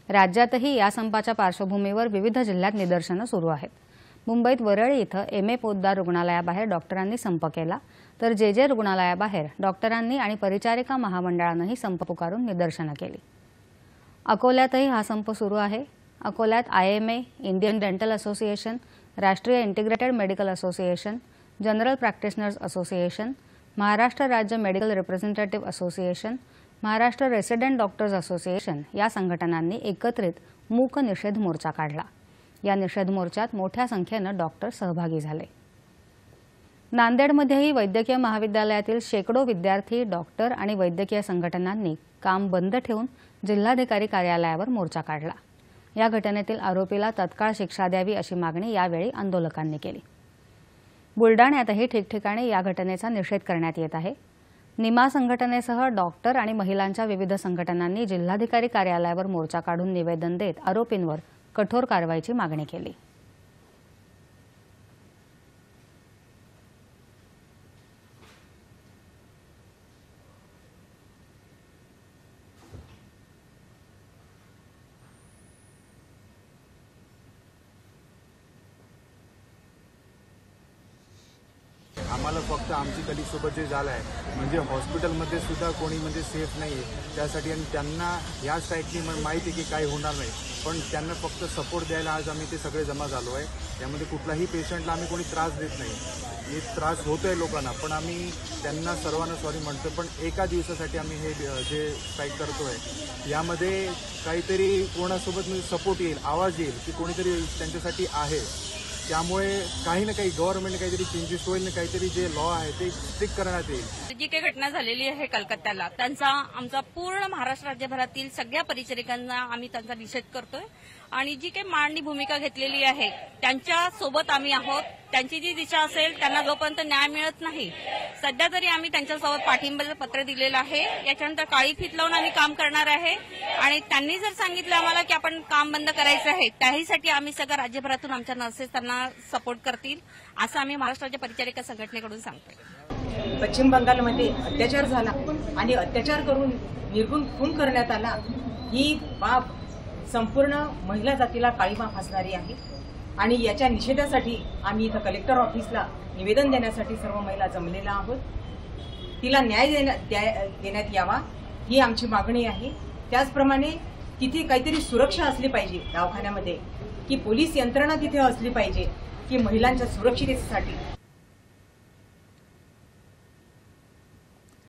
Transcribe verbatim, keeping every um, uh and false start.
राज्यातही या संपाच्या पार्श्वभूमीवर विविध जिल्ह्यात निदर्शनं सुरू आहेत। मुंबईत वरळी इथं एम ए पोद्दार रुग्णालयाबाहेर डॉक्टरांनी संप केला, तर जे जे रुग्णालयाबाहेर डॉक्टरांनी आणि परिचारिका महामंडळानंही संप पुकारून निदर्शनं केली। अकोल्यातही हा संप सुरू आहे। अकोल्यात I M A, Indian dental association, राष्ट्रीय integrated medical association, general practitioners association, Maharashtra राज्य medical representative association, Maharashtra resident doctors association या संघटनांनी एकत्रित मूक निषेध मोर्चा काढला। या निषेध मोर्चात मोठ्या संख्येने डॉक्टर सहभागी झाले। नांदेडमध्येही वैद्यकीय महाविद्यालयातील शेकडो विद्यार्थी, डॉक्टर आणि वैद्यकीय संघटनांनी काम बंद ठेवून जिल्हाधिकारी कार्यालयावर मोर्चा काढला। या घटनेतील आरोपीला तत्काळ शिक्षा द्यावी अशी मागणी यावेळी आंदोलकांनी केली। बुलडाण्यातही ठिकठिकाणी या घटनेचा निषेध करण्यात येत आहे। निमा संघटनेसह डॉक्टर आणि महिलांच्या विविध संघटनांनी जिल्हाधिकारी कार्यालयावर मोर्चा काढून निवेदन देत आरोपींवर कठोर कारवाईची मागणी केली। आम्हाला फक्त आमची कलिगसोबत जे झालं आहे म्हणजे हॉस्पिटलमध्ये सुद्धा कोणी म्हणजे सेफ नाही आहे त्यासाठी, आणि त्यांना या स्ट्राईकनी माहिती आहे की काय होणार नाही, पण त्यांना फक्त सपोर्ट द्यायला आज आम्ही ते सगळे जमा झालो आहे। त्यामध्ये कुठलाही पेशंटला आम्ही कोणी त्रास देत नाही, हे त्रास होतो आहे लोकांना, पण आम्ही त्यांना सर्वांना सॉरी म्हणतो। पण एका दिवसासाठी आम्ही हे जे स्ट्राईक करतो आहे यामध्ये काहीतरी कोणासोबत म्हणजे सपोर्ट येईल, आवाज येईल की कोणीतरी त्यांच्यासाठी आहे। त्यामुळे काही ना काही गव्हर्नमेंटने काहीतरी चेंजेस होईल, ना काहीतरी जे लॉ आहे ते स्ट्रिक्ट करण्यात येईल। जी काही घटना झालेली आहे कलकत्त्याला, त्यांचा आमचा पूर्ण महाराष्ट्र राज्यभरातील सगळ्या परिचारिकांना आम्ही त्यांचा निषेध करतोय आणि जी काही मांडणी भूमिका घेतलेली आहे त्यांच्या सोबत आम्ही आहोत। त्यांची जी दिशा असेल त्यांना जोपर्यंत न्याय मिळत नाही, सध्या तरी आम्ही त्यांच्यासोबत पाठिंब्याचं पत्र दिलेलं आहे। याच्यानंतर काळी फीत लावून आम्ही काम करणार आहे आणि त्यांनी जर सांगितलं आम्हाला की आपण काम बंद करायचं आहे, त्याहीसाठी आम्ही सगळ्या राज्यभरातून आमच्या नर्सेस त्यांना सपोर्ट करतील असं आम्ही महाराष्ट्र राज्य परिचारिका संघटनेकडून सांगतोय। पश्चिम बंगालमध्ये अत्याचार झाला आणि अत्याचार करून निर्गुण खून करण्यात आला, ही बाब संपूर्ण महिला जातीला काळीमा फासणारी आहे आणि याच्या निषेधासाठी आम्ही इथं कलेक्टर ऑफिसला निवेदन देण्यासाठी सर्व महिला जमलेल्या आहोत। तिला न्याय देण्यात यावा ही आमची मागणी आहे। त्याचप्रमाणे तिथे काहीतरी सुरक्षा असली पाहिजे दवाखान्यामध्ये, की पोलीस यंत्रणा तिथे असली पाहिजे की महिलांच्या सुरक्षिततेसाठी